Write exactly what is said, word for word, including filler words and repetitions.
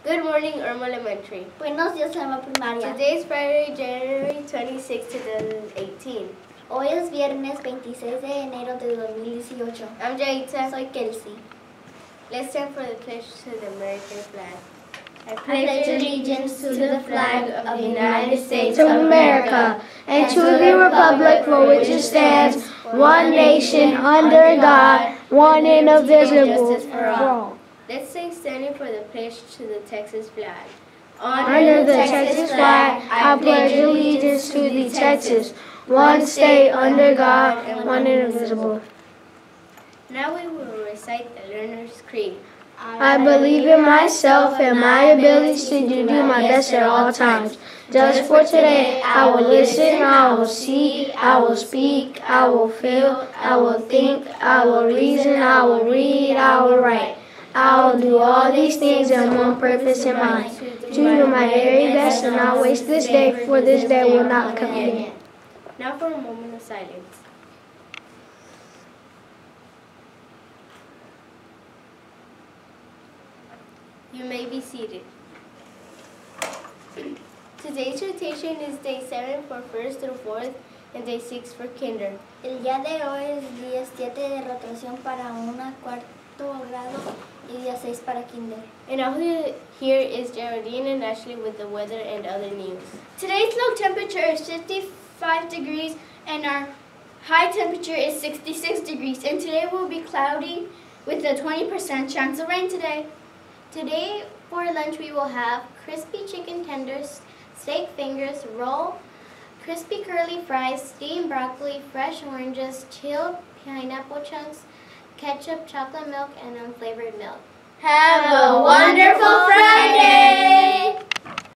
Good morning, Irma Elementary. Buenos días, Irma Primaria. Today is Friday, January twenty-sixth, twenty eighteen. Hoy es viernes veintiséis de enero de dos mil dieciocho. I'm Jaita. Soy Kelsey. Let's stand for the pledge to the American flag. I pledge allegiance to the flag of the United States of America and to the republic for which it stands, one nation, under God, one indivisible, for all. Let's say standing for the pledge to the Texas flag. Under the Texas flag, I pledge allegiance to the Texas, one state under God, and one indivisible. Now we will recite the Learner's Creed. I believe in myself and my abilities to do my best at all times. Just for today, I will listen, I will see, I will speak, I will feel, I will think, I will reason, I will read, I will write. I will do all these things in one purpose in mind, to do my very best and not waste this day, for this day will not come again. Now for a moment of silence. You may be seated. Today's rotation is day seven for first through fourth and day six for kinder. El día de hoy es día siete de rotación para una cuarto grado y día seis para kinder. And now here is Geraldine and Ashley with the weather and other news. Today's low temperature is fifty-five degrees and our high temperature is sixty-six degrees. And today will be cloudy with a twenty percent chance of rain today. Today for lunch we will have crispy chicken tenders, steak fingers, roll, crispy curly fries, steamed broccoli, fresh oranges, chilled pineapple chunks, ketchup, chocolate milk, and unflavored milk. Have a wonderful